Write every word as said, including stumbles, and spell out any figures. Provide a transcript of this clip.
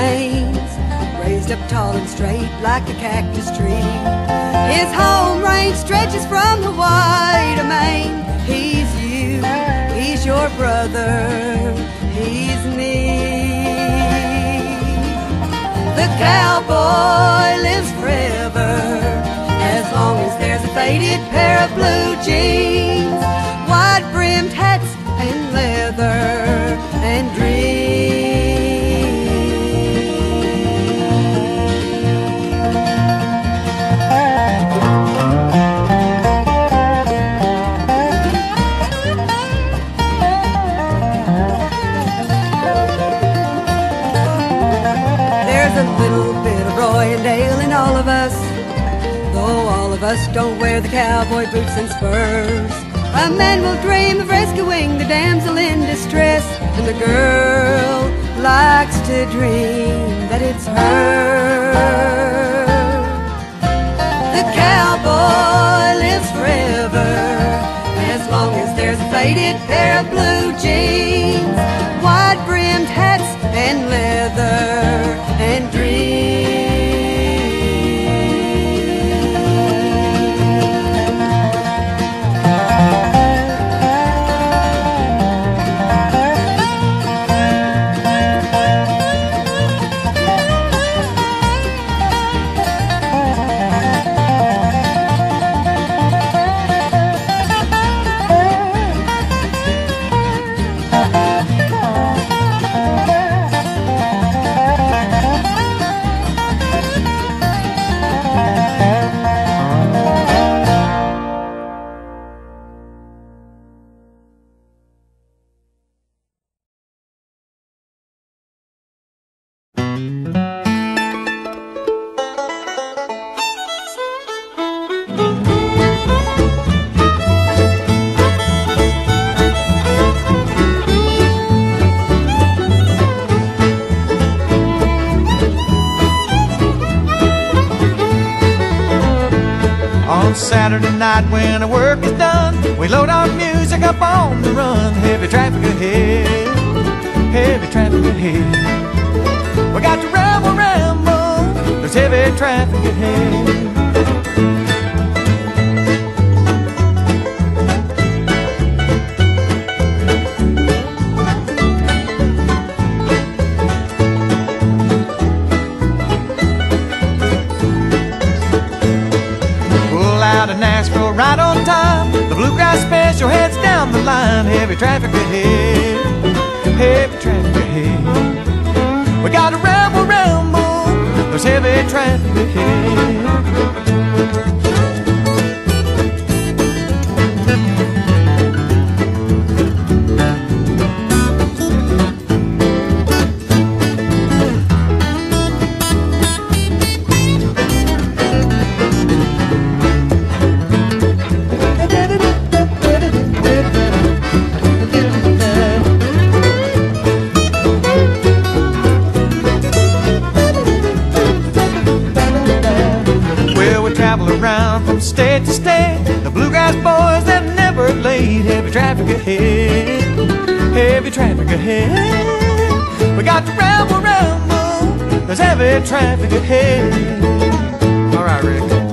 plains, raised up tall and straight like a cactus tree. His home range stretches from Hawaii to Maine. He's you, he's your brother, he's me. The cowboy lives forever, as long as there's a faded pair of blue jeans, wide-brimmed hats and leather and dreams. There's a little bit of Roy and Dale in all of us, though all of us don't wear the cowboy boots and spurs. A man will dream of rescuing the damsel in distress, and the girl likes to dream that it's her. The cowboy lives forever, as long as there's a faded pair of blue jeans, wide-brimmed hats and leather and dreams. Saturday night when our work is done, we load our music up on the run. Heavy traffic ahead, heavy traffic ahead. We got to ramble, ramble, there's heavy traffic ahead. Right on time, the bluegrass special heads down the line. Heavy traffic ahead, heavy traffic ahead. We gotta ramble, ramble, there's heavy traffic ahead. From state to state, the bluegrass boys that never late. Heavy traffic ahead, heavy traffic ahead. We got to ramble, ramble, there's heavy traffic ahead. All right, Rick.